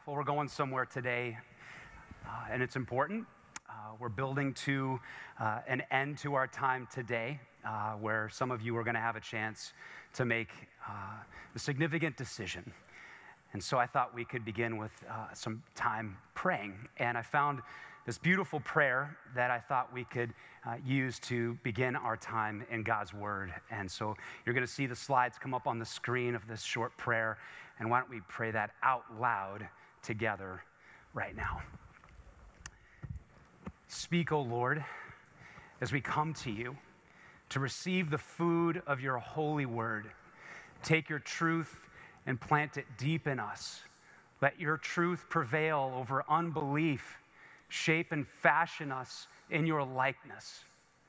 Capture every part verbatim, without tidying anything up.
Well, we're going somewhere today, uh, and it's important. Uh, we're building to uh, an end to our time today, uh, where some of you are going to have a chance to make uh, a significant decision. And so I thought we could begin with uh, some time praying. And I found this beautiful prayer that I thought we could uh, use to begin our time in God's Word. And so you're going to see the slides come up on the screen of this short prayer. And why don't we pray that out loud together right now. Speak, O Lord, as we come to you to receive the food of your holy word. Take your truth and plant it deep in us. Let your truth prevail over unbelief. Shape and fashion us in your likeness.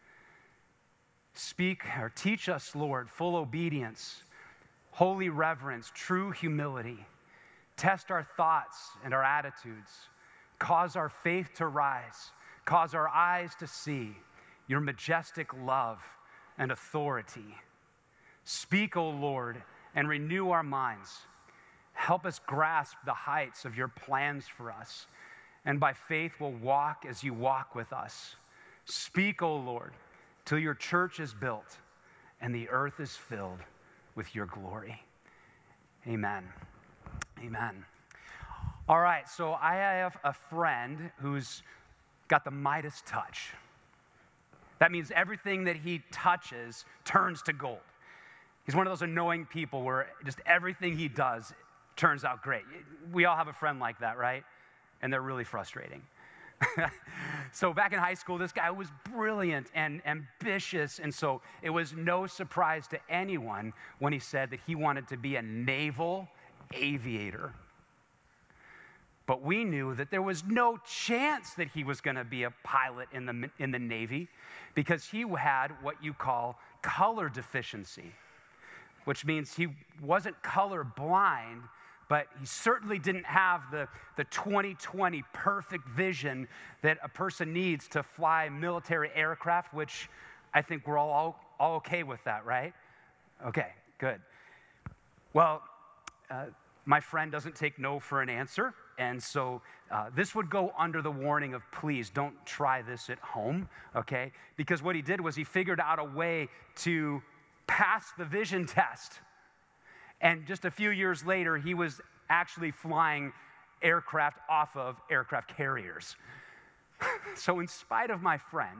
Speak or teach us, Lord, full obedience, holy reverence, true humility. Test our thoughts and our attitudes. Cause our faith to rise. Cause our eyes to see your majestic love and authority. Speak, O Lord, and renew our minds. Help us grasp the heights of your plans for us, and by faith we'll walk as you walk with us. Speak, O Lord, till your church is built and the earth is filled with your glory. Amen. Amen. All right, so I have a friend who's got the Midas touch. That means everything that he touches turns to gold. He's one of those annoying people where just everything he does turns out great. We all have a friend like that, right? And they're really frustrating. So back in high school, this guy was brilliant and ambitious, and so it was no surprise to anyone when he said that he wanted to be a naval aviator. But we knew that there was no chance that he was going to be a pilot in the, in the Navy because he had what you call color deficiency, which means he wasn't color blind, but he certainly didn't have the, the twenty twenty perfect vision that a person needs to fly military aircraft, which I think we're all, all, all okay with that, right? Okay, good. Well, uh, my friend doesn't take no for an answer, and so uh, this would go under the warning of please don't try this at home, okay? Because what he did was he figured out a way to pass the vision test. And just a few years later, he was actually flying aircraft off of aircraft carriers. So in spite of my friend,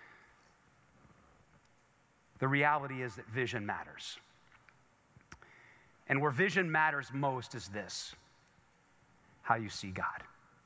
the reality is that vision matters. And where vision matters most is this: how you see God.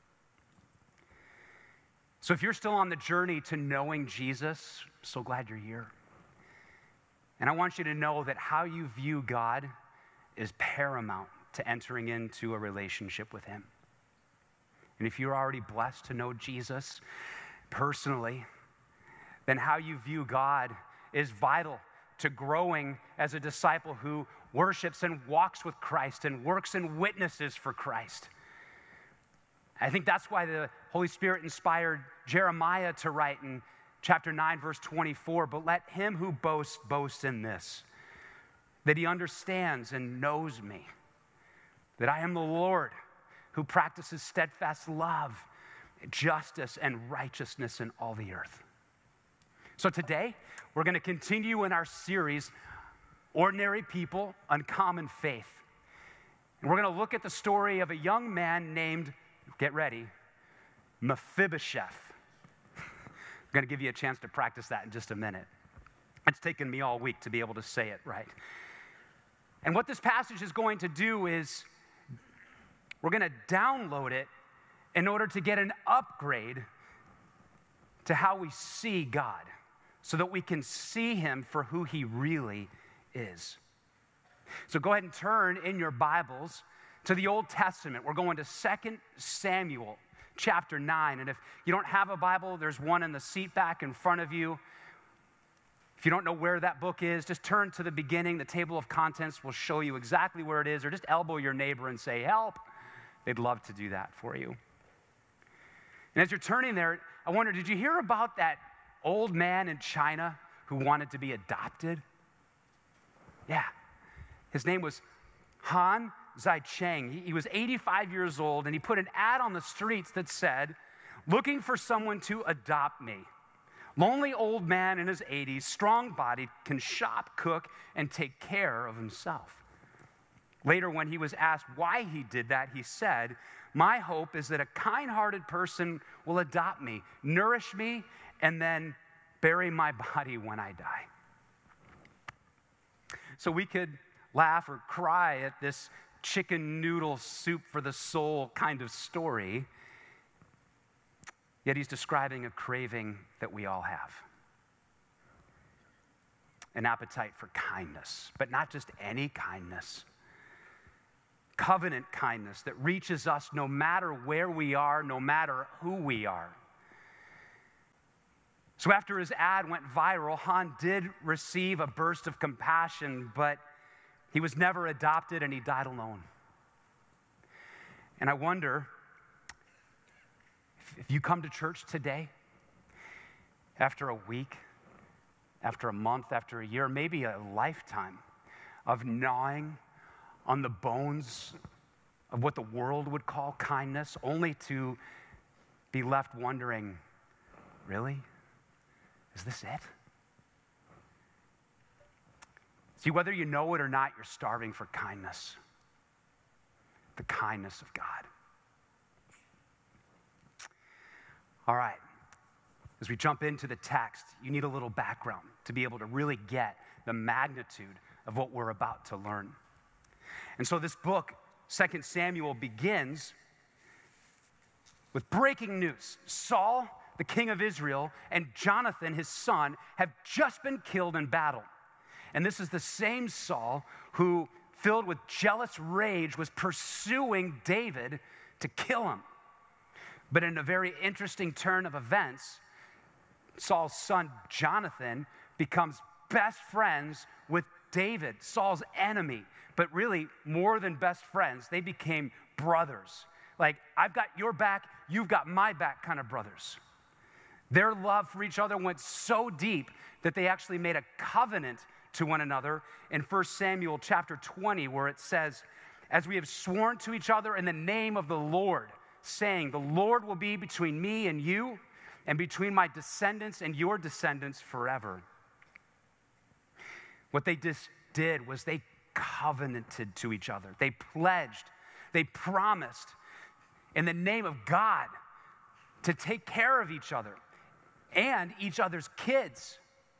So if you're still on the journey to knowing Jesus, I'm so glad you're here. And I want you to know that how you view God is paramount to entering into a relationship with him. And if you're already blessed to know Jesus personally, then how you view God is vital to growing as a disciple who worships and walks with Christ and works and witnesses for Christ. I think that's why the Holy Spirit inspired Jeremiah to write in chapter nine, verse twenty-four, but let him who boasts boast in this, that he understands and knows me, that I am the Lord who practices steadfast love, justice, and righteousness in all the earth. So today, we're going to continue in our series, Ordinary People, Uncommon Faith. And we're going to look at the story of a young man named, get ready, Mephibosheth. I'm going to give you a chance to practice that in just a minute. It's taken me all week to be able to say it right. And what this passage is going to do is we're going to download it in order to get an upgrade to how we see God, so that we can see him for who he really is. So go ahead and turn in your Bibles to the Old Testament. We're going to Second Samuel chapter nine. And if you don't have a Bible, there's one in the seat back in front of you. If you don't know where that book is, just turn to the beginning. The table of contents will show you exactly where it is, or just elbow your neighbor and say, help. They'd love to do that for you. And as you're turning there, I wonder, did you hear about that old man in China who wanted to be adopted? Yeah. His name was Han Zai Cheng. He, he was eighty-five years old, and he put an ad on the streets that said, "Looking for someone to adopt me. Lonely old man in his eighties, strong-bodied, can shop, cook, and take care of himself." Later, when he was asked why he did that, he said, "My hope is that a kind-hearted person will adopt me, nourish me, and then bury my body when I die." So we could laugh or cry at this chicken noodle soup for the soul kind of story, yet he's describing a craving that we all have. An appetite for kindness, but not just any kindness. Covenant kindness that reaches us no matter where we are, no matter who we are. So after his ad went viral, Han did receive a burst of compassion, but he was never adopted and he died alone. And I wonder if you come to church today, after a week, after a month, after a year, maybe a lifetime of gnawing on the bones of what the world would call kindness, only to be left wondering, really? Is this it? See, whether you know it or not, you're starving for kindness. The kindness of God. All right. As we jump into the text, you need a little background to be able to really get the magnitude of what we're about to learn. And so this book, Second Samuel, begins with breaking news. Saul, the king of Israel, and Jonathan, his son, have just been killed in battle. And this is the same Saul who, filled with jealous rage, was pursuing David to kill him. But in a very interesting turn of events, Saul's son, Jonathan, becomes best friends with David, Saul's enemy. But really, more than best friends, they became brothers. Like, I've got your back, you've got my back kind of brothers. Their love for each other went so deep that they actually made a covenant to one another in First Samuel chapter twenty, where it says, "As we have sworn to each other in the name of the Lord, saying, the Lord will be between me and you, and between my descendants and your descendants forever." What they just did was they covenanted to each other. They pledged, they promised in the name of God to take care of each other and each other's kids.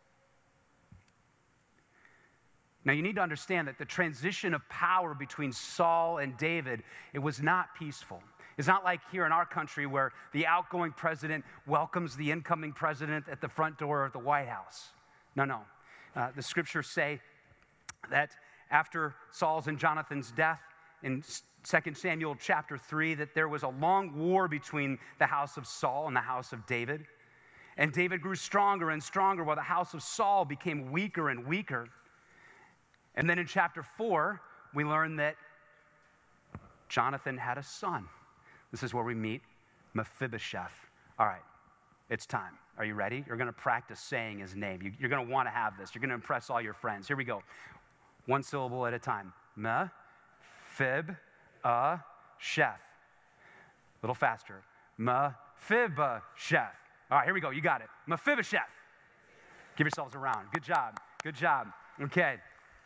Now, you need to understand that the transition of power between Saul and David, it was not peaceful. It's not like here in our country where the outgoing president welcomes the incoming president at the front door of the White House. No, no. Uh, the scriptures say that after Saul's and Jonathan's death in Second Samuel chapter three, that there was a long war between the house of Saul and the house of David. And David grew stronger and stronger while the house of Saul became weaker and weaker. And then in chapter four, we learn that Jonathan had a son. This is where we meet Mephibosheth. All right, it's time. Are you ready? You're going to practice saying his name. You, you're going to want to have this. You're going to impress all your friends. Here we go. One syllable at a time. Mephibosheth. A little faster. Mephibosheth. All right, here we go. You got it. Mephibosheth. Give yourselves a round. Good job. Good job. Okay.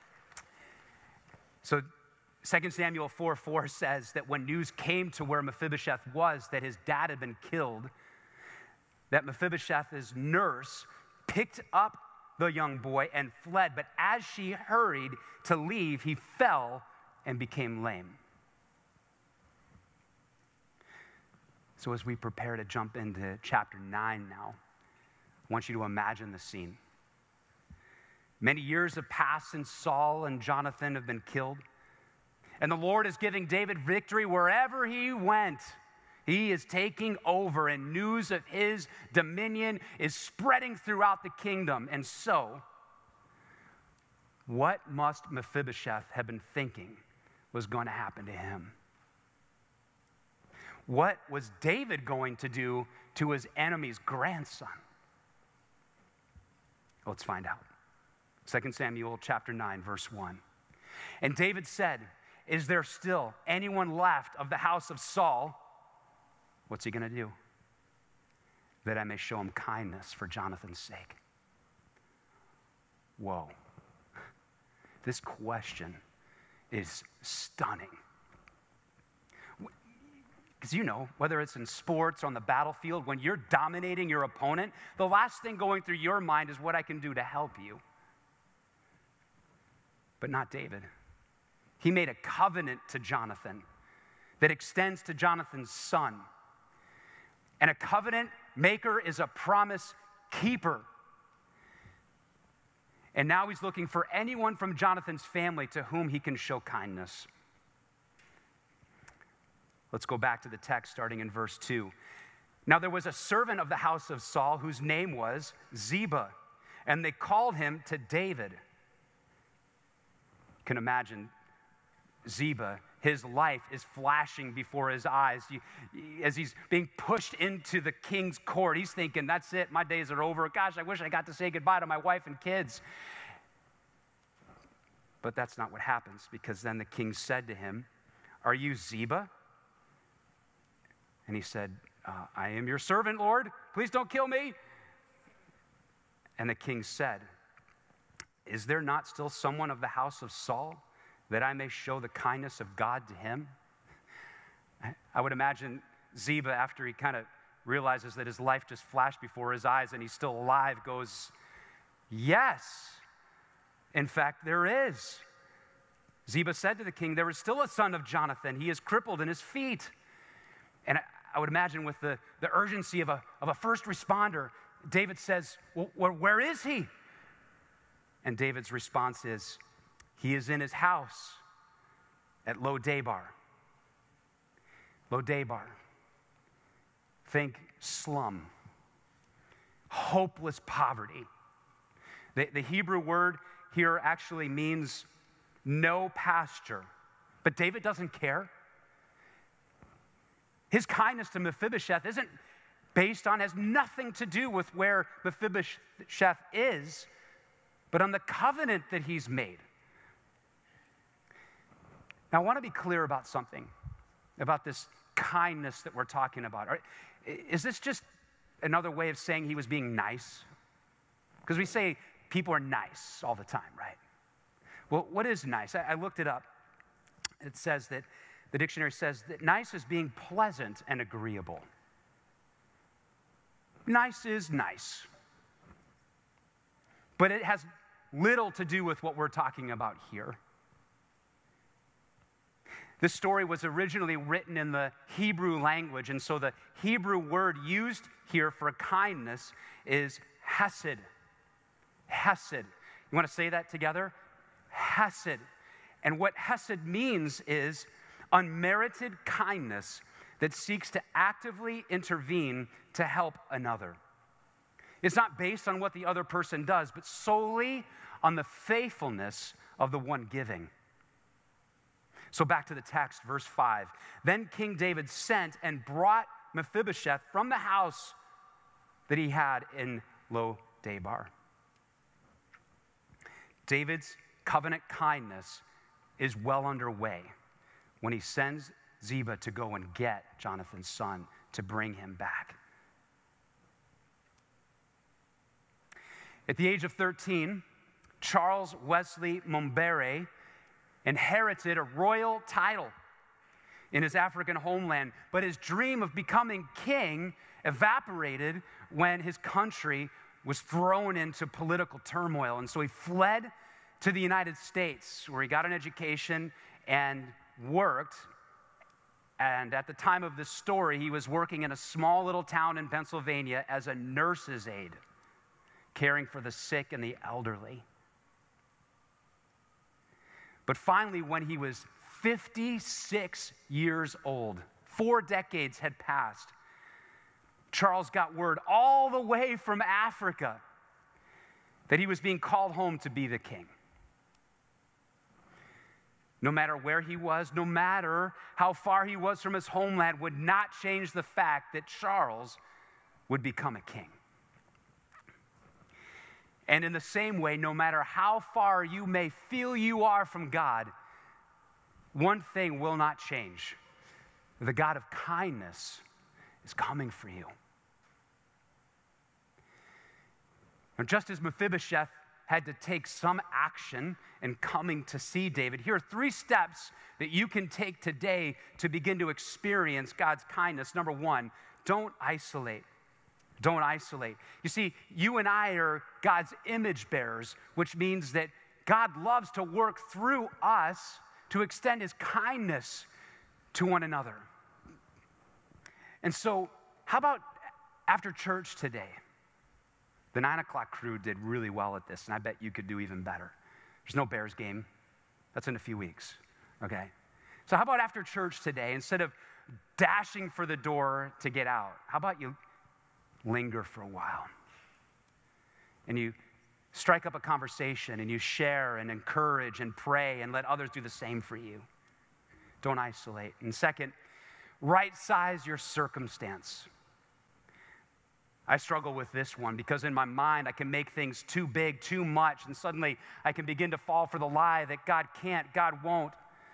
So Second Samuel four four says that when news came to where Mephibosheth was, that his dad had been killed, that Mephibosheth's nurse picked up the young boy and fled. But as she hurried to leave, he fell and became lame. So as we prepare to jump into chapter nine now, I want you to imagine the scene. Many years have passed since Saul and Jonathan have been killed. And the Lord is giving David victory wherever he went. He is taking over, and news of his dominion is spreading throughout the kingdom. And so, what must Mephibosheth have been thinking was going to happen to him? What was David going to do to his enemy's grandson? Let's find out. Second Samuel chapter nine, verse one. And David said, is there still anyone left of the house of Saul? What's he going to do? That I may show him kindness for Jonathan's sake. Whoa. This question is stunning. Because you know, whether it's in sports or on the battlefield, when you're dominating your opponent, the last thing going through your mind is what I can do to help you. But not David. He made a covenant to Jonathan that extends to Jonathan's son. And a covenant maker is a promise keeper. And now he's looking for anyone from Jonathan's family to whom he can show kindness. Let's go back to the text starting in verse two. Now there was a servant of the house of Saul whose name was Ziba, and they called him to David. You can imagine Ziba, his life is flashing before his eyes. As he's being pushed into the king's court, he's thinking, that's it, my days are over. Gosh, I wish I got to say goodbye to my wife and kids. But that's not what happens, because then the king said to him, are you Ziba? And he said, uh, I am your servant, Lord. Please don't kill me. And the king said, is there not still someone of the house of Saul that I may show the kindness of God to him? I would imagine Ziba, after he kind of realizes that his life just flashed before his eyes and he's still alive, goes, yes, in fact, there is. Ziba said to the king, there is still a son of Jonathan. He is crippled in his feet. And I, I would imagine with the, the urgency of a, of a first responder, David says, well, where is he? And David's response is, he is in his house at Lo-Debar. Lo-Debar. Think slum. Hopeless poverty. The, the Hebrew word here actually means no pasture. But David doesn't care. His kindness to Mephibosheth isn't based on, has nothing to do with where Mephibosheth is, but on the covenant that he's made. Now, I want to be clear about something, about this kindness that we're talking about. Is this just another way of saying he was being nice? Because we say people are nice all the time, right? Well, what is nice? I, I looked it up. It says that, the dictionary says that nice is being pleasant and agreeable. Nice is nice. But it has little to do with what we're talking about here. This story was originally written in the Hebrew language, and so the Hebrew word used here for kindness is hesed. Hesed. You want to say that together? Hesed. And what hesed means is unmerited kindness that seeks to actively intervene to help another. It's not based on what the other person does, but solely on the faithfulness of the one giving. So back to the text, verse five. Then King David sent and brought Mephibosheth from the house that he had in Lo-Debar. David's covenant kindness is well underway when he sends Ziba to go and get Jonathan's son to bring him back. At the age of thirteen, Charles Wesley Mumbere inherited a royal title in his African homeland, but his dream of becoming king evaporated when his country was thrown into political turmoil. And so he fled to the United States, where he got an education and worked. And at the time of this story, he was working in a small little town in Pennsylvania as a nurse's aide, caring for the sick and the elderly. But finally, when he was fifty-six years old, four decades had passed, Charles got word all the way from Africa that he was being called home to be the king. No matter where he was, no matter how far he was from his homeland, would not change the fact that Charles would become a king. And in the same way, no matter how far you may feel you are from God, one thing will not change. The God of kindness is coming for you. Now, just as Mephibosheth had to take some action in coming to see David, here are three steps that you can take today to begin to experience God's kindness. Number one, don't isolate. Don't isolate. You see, you and I are God's image bearers, which means that God loves to work through us to extend his kindness to one another. And so, how about after church today? The nine o'clock crew did really well at this, and I bet you could do even better. There's no Bears game. That's in a few weeks, okay? So how about after church today, instead of dashing for the door to get out, how about you linger for a while? And you strike up a conversation, and you share and encourage and pray and let others do the same for you. Don't isolate. And second, right-size your circumstance. I struggle with this one because in my mind I can make things too big, too much, and suddenly I can begin to fall for the lie that God can't, God won't.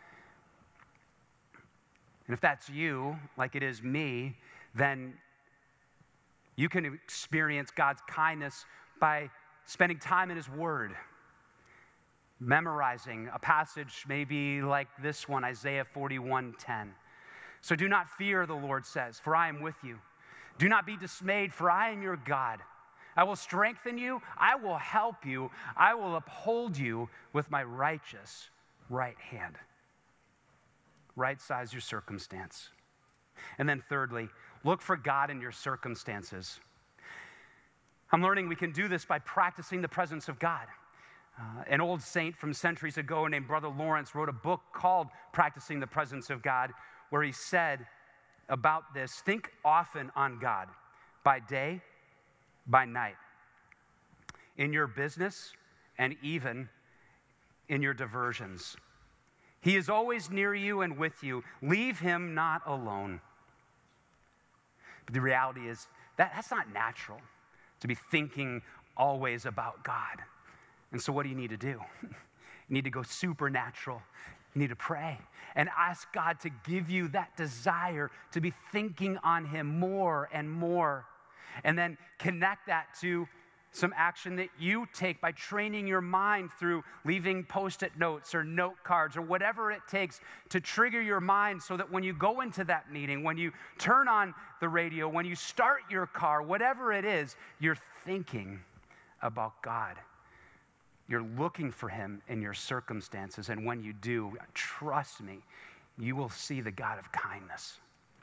And if that's you, like it is me, then you can experience God's kindness by spending time in his word, memorizing a passage maybe like this one, Isaiah forty-one ten. So do not fear, the Lord says, for I am with you. Do not be dismayed, for I am your God. I will strengthen you. I will help you. I will uphold you with my righteous right hand. Right-size your circumstance. And then thirdly, look for God in your circumstances. I'm learning we can do this by practicing the presence of God. Uh, an old saint from centuries ago named Brother Lawrence wrote a book called Practicing the Presence of God, where he said about this, think often on God, by day, by night, in your business, and even in your diversions. He is always near you and with you. Leave him not alone. But the reality is that that's not natural, to be thinking always about God. And so what do you need to do? You need to go supernatural. You need to pray and ask God to give you that desire to be thinking on him more and more. And then connect that to some action that you take by training your mind through leaving post-it notes or note cards or whatever it takes to trigger your mind so that when you go into that meeting, when you turn on the radio, when you start your car, whatever it is, you're thinking about God. You're looking for him in your circumstances, and when you do, trust me, you will see the God of kindness.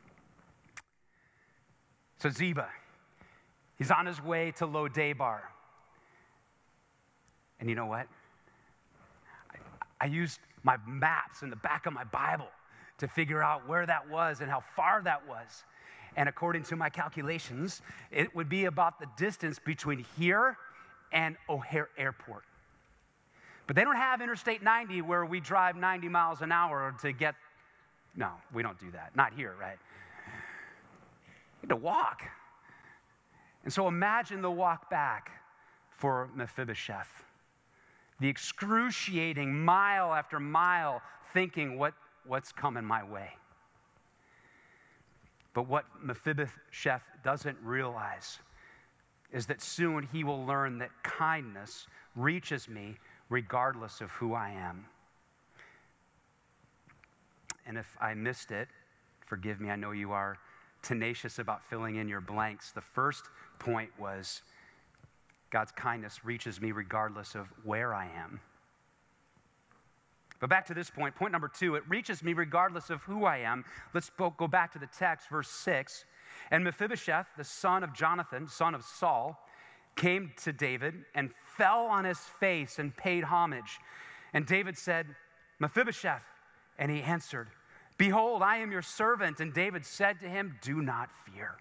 So Ziba, he's on his way to Lo-Debar. And you know what? I, I used my maps in the back of my Bible to figure out where that was and how far that was. And according to my calculations, it would be about the distance between here and O'Hare Airport. But they don't have Interstate ninety where we drive ninety miles an hour to get, no, we don't do that. Not here, right? You have to walk. And so imagine the walk back for Mephibosheth. The excruciating mile after mile thinking, what, what's coming my way? But what Mephibosheth doesn't realize is that soon he will learn that kindness reaches me regardless of who I am. And if I missed it, forgive me, I know you are tenacious about filling in your blanks. The first point was God's kindness reaches me regardless of where I am. But back to this point, point number two, it reaches me regardless of who I am. Let's go back to the text, verse six. And Mephibosheth, the son of Jonathan, son of Saul, came to David and fell on his face and paid homage. And David said, Mephibosheth, and he answered, behold, I am your servant. And David said to him, do not fear.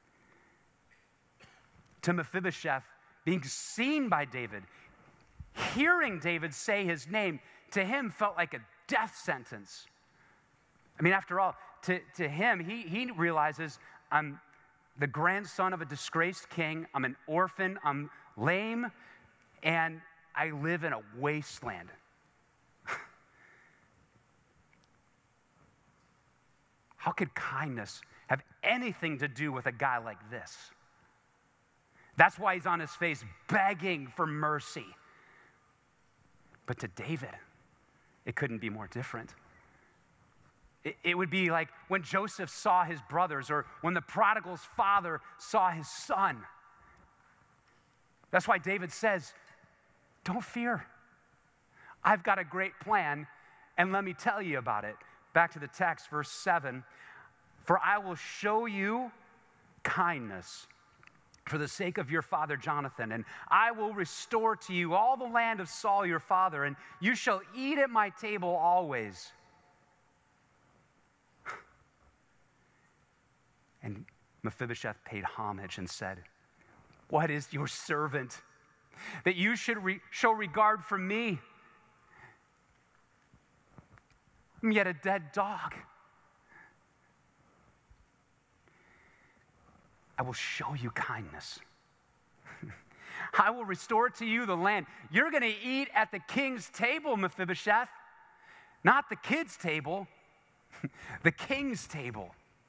To Mephibosheth, being seen by David, hearing David say his name, to him felt like a death sentence. I mean, after all, to, to him, he, he realizes I'm the grandson of a disgraced king, I'm an orphan, I'm lame, and I live in a wasteland. how could kindness have anything to do with a guy like this? That's why he's on his face begging for mercy. But to David, it couldn't be more different. It, it would be like when Joseph saw his brothers, or when the prodigal's father saw his son. That's why David says, don't fear. I've got a great plan, and let me tell you about it. Back to the text, verse seven. For I will show you kindness for the sake of your father Jonathan, and I will restore to you all the land of Saul your father, and you shall eat at my table always. And Mephibosheth paid homage and said, what is your servant that you should re- show regard for me? I'm yet a dead dog. I will show you kindness. I will restore to you the land. You're going to eat at the king's table, Mephibosheth. Not the kids' table, the king's table.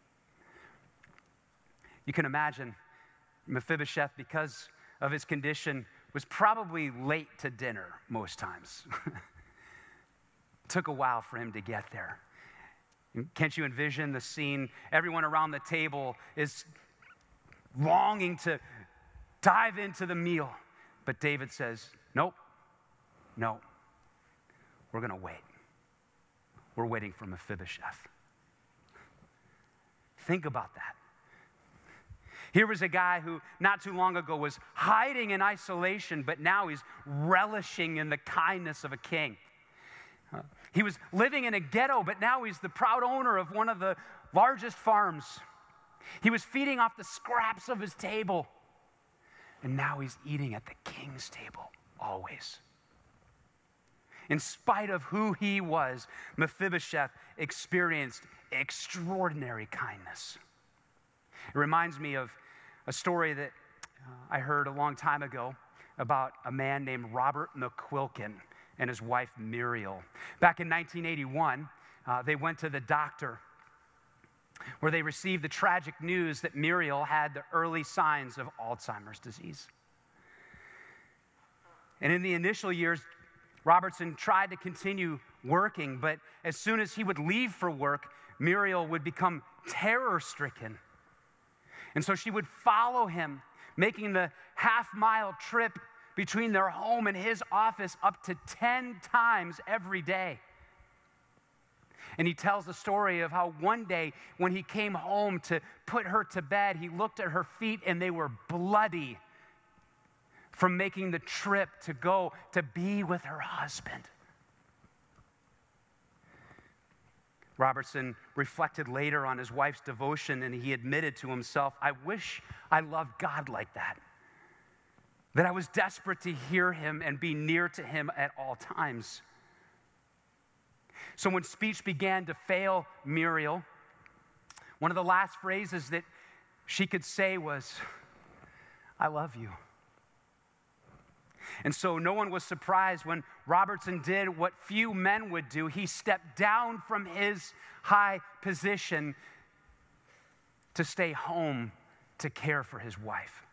You can imagine Mephibosheth, because of his condition, was probably late to dinner most times. Took a while for him to get there. Can't you envision the scene? Everyone around the table is longing to dive into the meal. But David says, nope, no, we're going to wait. We're waiting for Mephibosheth. Think about that. Here was a guy who not too long ago was hiding in isolation, but now he's relishing in the kindness of a king. Uh, he was living in a ghetto, but now he's the proud owner of one of the largest farms. He was feeding off the scraps of his table, and now he's eating at the king's table always. In spite of who he was, Mephibosheth experienced extraordinary kindness. It reminds me of a story that uh, I heard a long time ago about a man named Robert McQuilkin and his wife Muriel. Back in nineteen eighty-one, uh, they went to the doctor where they received the tragic news that Muriel had the early signs of Alzheimer's disease. And in the initial years, Robertson tried to continue working, but as soon as he would leave for work, Muriel would become terror-stricken. And so she would follow him, making the half-mile trip between their home and his office up to ten times every day. And he tells the story of how one day when he came home to put her to bed, he looked at her feet and they were bloody from making the trip to go to be with her husband. Robertson reflected later on his wife's devotion, and he admitted to himself, I wish I loved God like that, that I was desperate to hear him and be near to him at all times. So when speech began to fail Muriel, one of the last phrases that she could say was, I love you. And so no one was surprised when Robertson did what few men would do. He stepped down from his high position to stay home to care for his wife.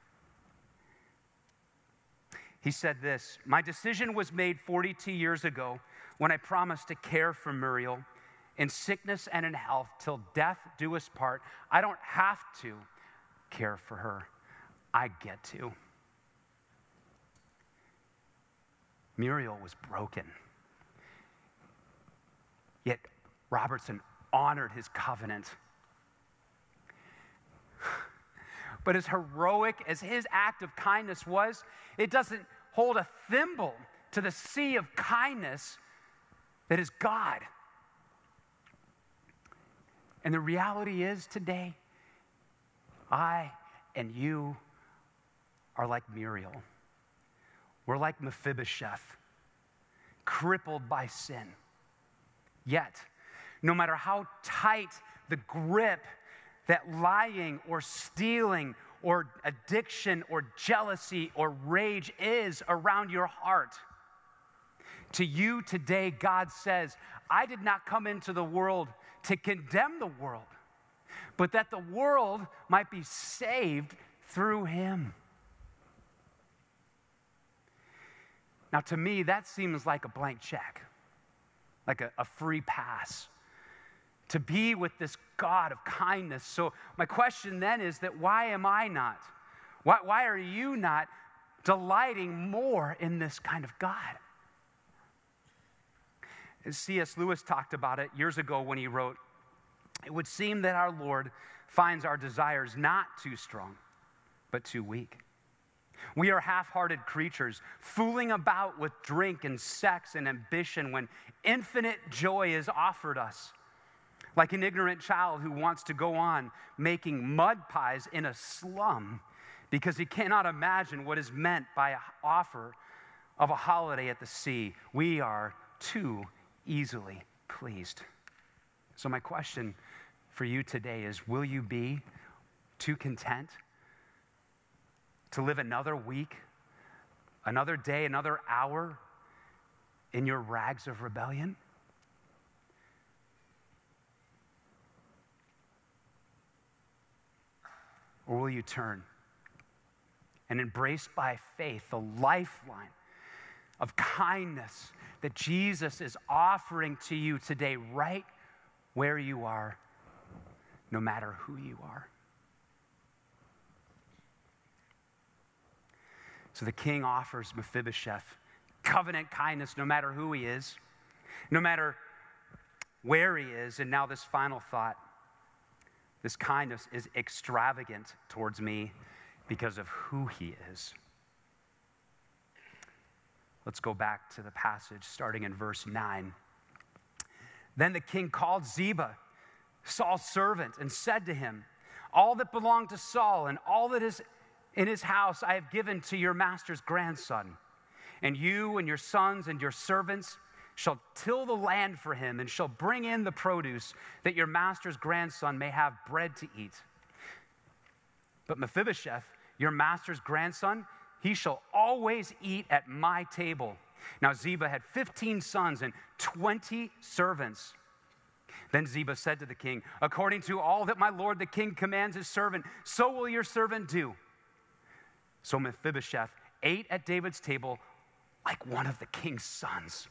He said this, my decision was made forty-two years ago when I promised to care for Muriel in sickness and in health till death do us part. I don't have to care for her. I get to. Muriel was broken. Yet Robertson honored his covenant. But as heroic as his act of kindness was, it doesn't hold a thimble to the sea of kindness that is God. And the reality is today, I and you are like Muriel. We're like Mephibosheth, crippled by sin. Yet, no matter how tight the grip that lying or stealing or addiction or jealousy or rage is around your heart, to you today, God says, I did not come into the world to condemn the world, but that the world might be saved through him. Now, to me, that seems like a blank check, like a, a free pass to be with this God of kindness. So my question then is that why am I not? Why, why are you not delighting more in this kind of God? As C S Lewis talked about it years ago when he wrote, "It would seem that our Lord finds our desires not too strong, but too weak. We are half-hearted creatures, fooling about with drink and sex and ambition when infinite joy is offered us. Like an ignorant child who wants to go on making mud pies in a slum because he cannot imagine what is meant by an offer of a holiday at the sea. We are too easily pleased." So my question for you today is, will you be too content to live another week, another day, another hour in your rags of rebellion? Or will you turn and embrace by faith the lifeline of kindness that Jesus is offering to you today, right where you are, no matter who you are? So the king offers Mephibosheth covenant kindness no matter who he is, no matter where he is. And now this final thought: this kindness is extravagant towards me because of who he is. Let's go back to the passage starting in verse nine. Then the king called Ziba, Saul's servant, and said to him, "All that belonged to Saul and all that is in his house I have given to your master's grandson. And you and your sons and your servants shall till the land for him and shall bring in the produce that your master's grandson may have bread to eat. But Mephibosheth, your master's grandson, he shall always eat at my table." Now Ziba had fifteen sons and twenty servants. Then Ziba said to the king, "According to all that my lord the king commands his servant, so will your servant do." So Mephibosheth ate at David's table like one of the king's sons.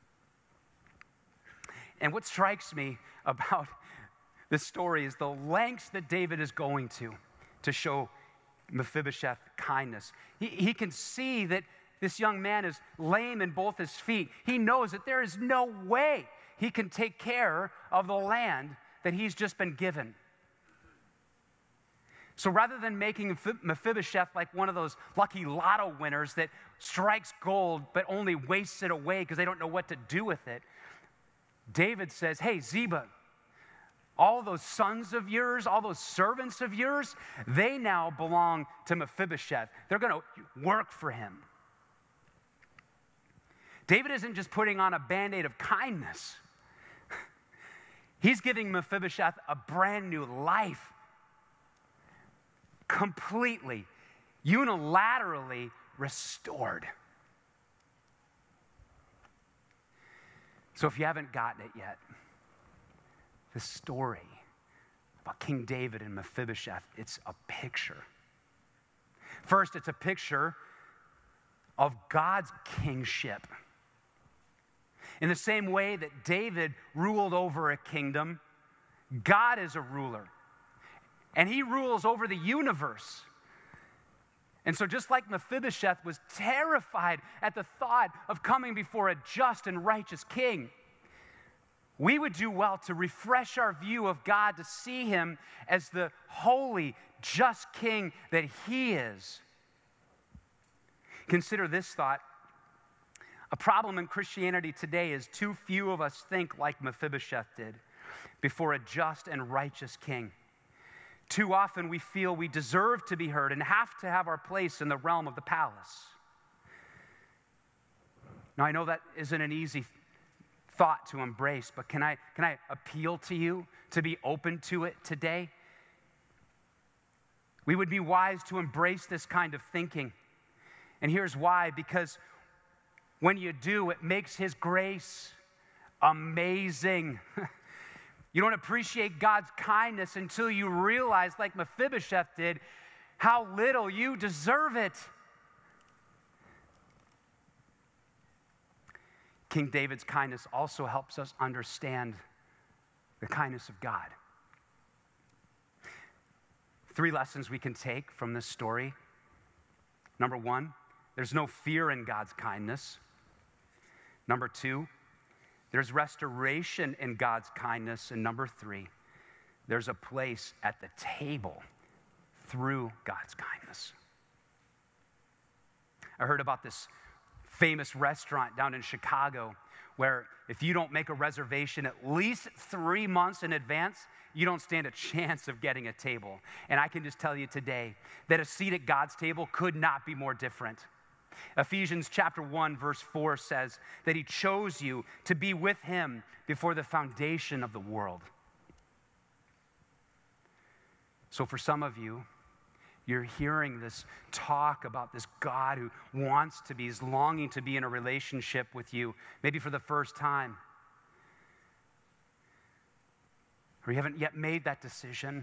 And what strikes me about this story is the lengths that David is going to to show Mephibosheth kindness. He, he can see that this young man is lame in both his feet. He knows that there is no way he can take care of the land that he's just been given. So rather than making Mephibosheth like one of those lucky lotto winners that strikes gold but only wastes it away because they don't know what to do with it, David says, "Hey, Ziba, all those sons of yours, all those servants of yours, they now belong to Mephibosheth. They're going to work for him." David isn't just putting on a Band-Aid of kindness. He's giving Mephibosheth a brand new life. Completely, unilaterally restored. So if you haven't gotten it yet, the story about King David and Mephibosheth, it's a picture. First, it's a picture of God's kingship. In the same way that David ruled over a kingdom, God is a ruler. And he rules over the universe. And so just like Mephibosheth was terrified at the thought of coming before a just and righteous king, we would do well to refresh our view of God to see him as the holy, just king that he is. Consider this thought. A problem in Christianity today is too few of us think like Mephibosheth did before a just and righteous king. Too often we feel we deserve to be heard and have to have our place in the realm of the palace. Now, I know that isn't an easy thought to embrace, but can I, can I appeal to you to be open to it today? We would be wise to embrace this kind of thinking. And here's why: because when you do, it makes his grace amazing. You don't appreciate God's kindness until you realize, like Mephibosheth did, how little you deserve it. King David's kindness also helps us understand the kindness of God. Three lessons we can take from this story. Number one, there's no fear in God's kindness. Number two, there's restoration in God's kindness. And number three, there's a place at the table through God's kindness. I heard about this famous restaurant down in Chicago where if you don't make a reservation at least three months in advance, you don't stand a chance of getting a table. And I can just tell you today that a seat at God's table could not be more different. Ephesians chapter one, verse four says that he chose you to be with him before the foundation of the world. So for some of you, you're hearing this talk about this God who wants to be, is longing to be in a relationship with you, maybe for the first time. Or you haven't yet made that decision.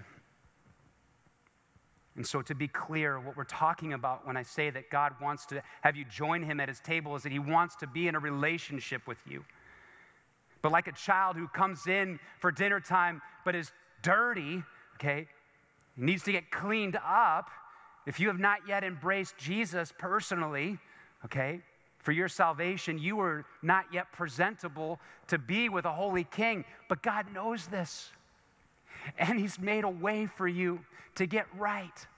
And so to be clear, what we're talking about when I say that God wants to have you join him at his table is that he wants to be in a relationship with you. But like a child who comes in for dinner time but is dirty, okay, needs to get cleaned up. If you have not yet embraced Jesus personally, okay, for your salvation, you are not yet presentable to be with a holy king. But God knows this. And he's made a way for you to get right.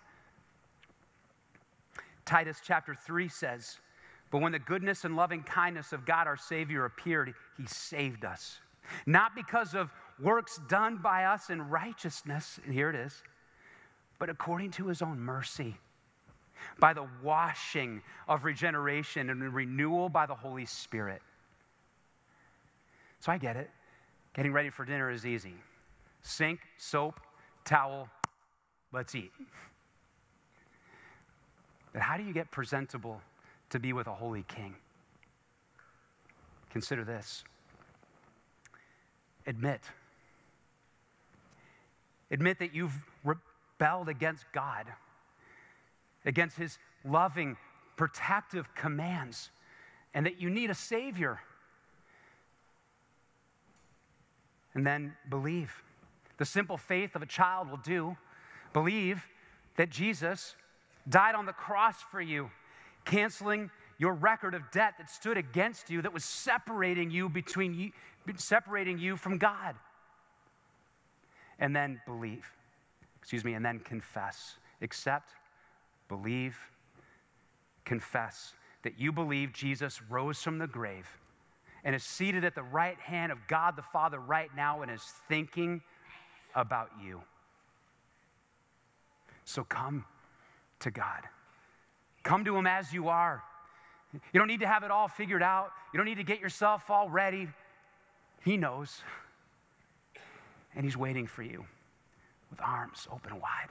Titus chapter three says, but when the goodness and loving kindness of God our Savior appeared, he saved us. Not because of works done by us in righteousness, and here it is, but according to his own mercy, by the washing of regeneration and renewal by the Holy Spirit. So I get it. Getting ready for dinner is easy. Sink, soap, towel, let's eat. But how do you get presentable to be with a holy king? Consider this. Admit. Admit that you've rebelled against God, against his loving, protective commands, and that you need a Savior. And then believe. The simple faith of a child will do. Believe that Jesus died on the cross for you, canceling your record of debt that stood against you, that was separating you between you, separating you from God. And then believe. Excuse me, and then confess. Accept, believe, confess that you believe Jesus rose from the grave and is seated at the right hand of God the Father right now and is thinking about you. So come to God. Come to him as you are. You don't need to have it all figured out. You don't need to get yourself all ready. He knows. And he's waiting for you with arms open wide.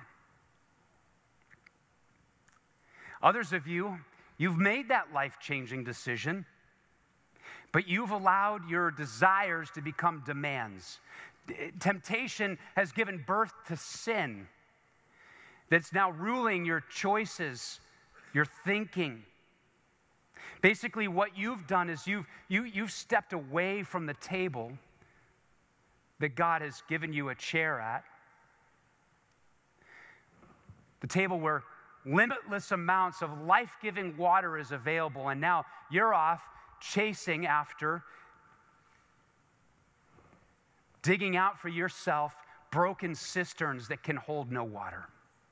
Others of you, you've made that life-changing decision, but you've allowed your desires to become demands. Temptation has given birth to sin that's now ruling your choices, your thinking. Basically, what you've done is you've, you, you've stepped away from the table that God has given you a chair at, the table where limitless amounts of life-giving water is available, and now you're off chasing after, digging out for yourself broken cisterns that can hold no water.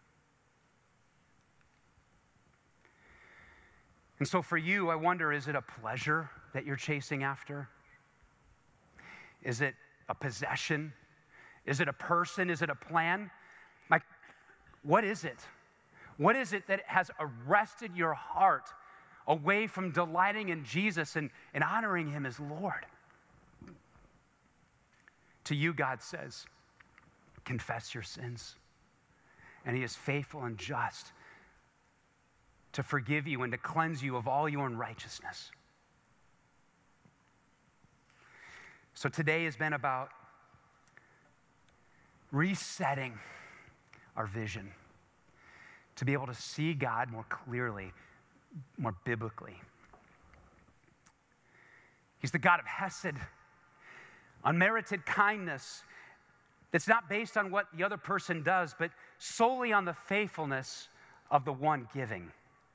And so for you, I wonder, is it a pleasure that you're chasing after? Is it a possession? Is it a person? Is it a plan? Like, what is it? What is it that has arrested your heart away from delighting in Jesus and, and honoring him as Lord? To you, God says, confess your sins. And he is faithful and just to forgive you and to cleanse you of all your unrighteousness. So today has been about resetting our vision to be able to see God more clearly, more biblically. He's the God of Hesed, unmerited kindness that's not based on what the other person does, but solely on the faithfulness of the one giving.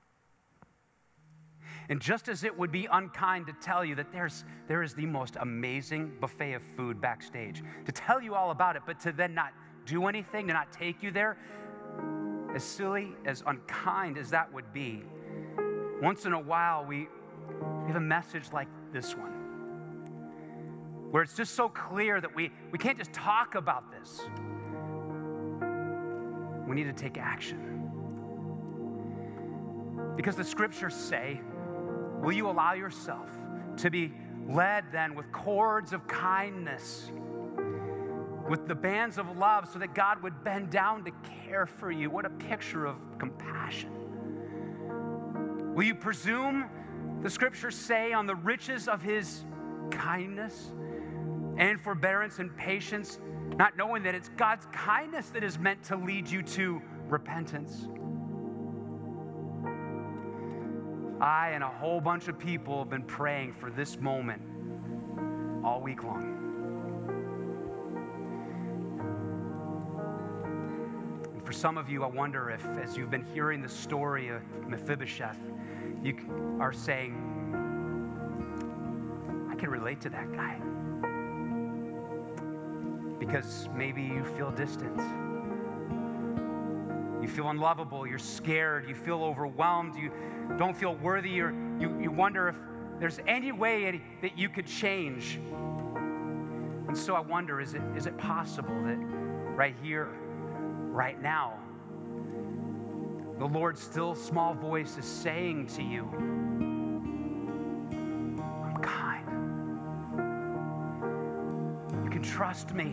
And just as it would be unkind to tell you that there's, there is the most amazing buffet of food backstage, to tell you all about it, but to then not do anything, to not take you there, as silly, as unkind as that would be, once in a while we have a message like this one, where it's just so clear that we, we can't just talk about this. We need to take action. Because the scriptures say, will you allow yourself to be led then with cords of kindness, with the bands of love, so that God would bend down to care for you? What a picture of compassion. Will you presume, the scriptures say, on the riches of his kindness and forbearance and patience, not knowing that it's God's kindness that is meant to lead you to repentance? I and a whole bunch of people have been praying for this moment all week long. And for some of you, I wonder if, as you've been hearing the story of Mephibosheth, you are saying, I can relate to that guy. Because maybe you feel distant. You feel unlovable, you're scared, you feel overwhelmed, you don't feel worthy, or you, you wonder if there's any way that you could change. And so I wonder, is it, is it possible that right here, right now, the Lord's still small voice is saying to you, I'm kind. You can trust me.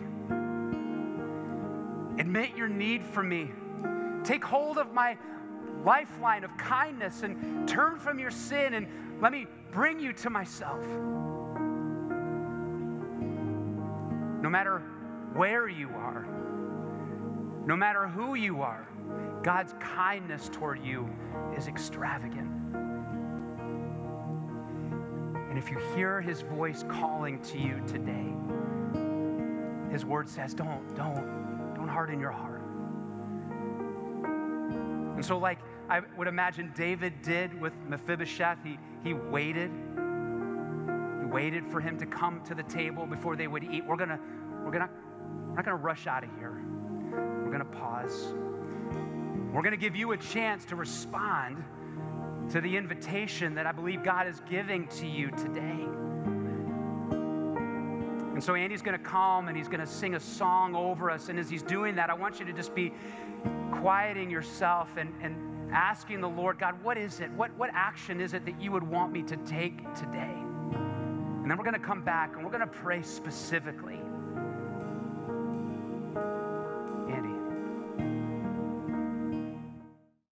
Admit your need for me. Take hold of my lifeline of kindness and turn from your sin and let me bring you to myself. No matter where you are, no matter who you are, God's kindness toward you is extravagant. And if you hear his voice calling to you today, his word says, don't, don't, don't harden your heart. And so like I would imagine David did with Mephibosheth, he, he waited. He waited for him to come to the table before they would eat. We're gonna, we're gonna, we're not gonna rush out of here. We're gonna pause. We're gonna give you a chance to respond to the invitation that I believe God is giving to you today. And so Andy's gonna come and he's gonna sing a song over us. And as he's doing that, I want you to just be quieting yourself and, and asking the Lord, God, what is it? What, what action is it that you would want me to take today? And then we're gonna come back and we're gonna pray specifically